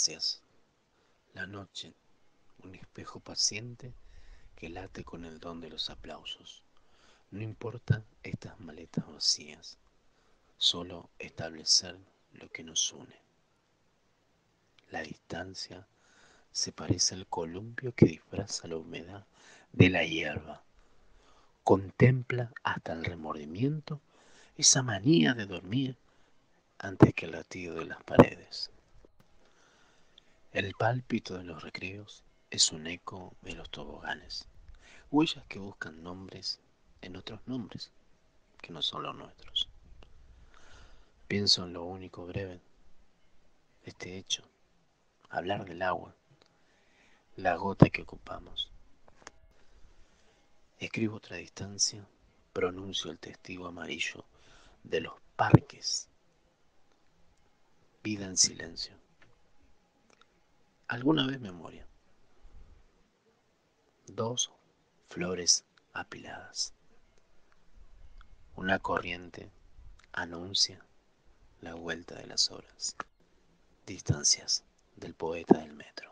Distancias. La noche, un espejo paciente que late con el don de los aplausos. No importa estas maletas vacías, solo establecer lo que nos une. La distancia se parece al columpio que disfraza la humedad de la hierba. Contempla hasta el remordimiento esa manía de dormir antes que el latido de las paredes. El pálpito de los recreos es un eco de los toboganes, huellas que buscan nombres en otros nombres que no son los nuestros. Pienso en lo único breve de este hecho, hablar del agua, la gota que ocupamos. Escribo otra distancia, pronuncio el testigo amarillo de los parques, vida en silencio. Alguna vez memoria, dos flores apiladas. Una corriente anuncia la vuelta de las horas. Distancias del poeta del metro.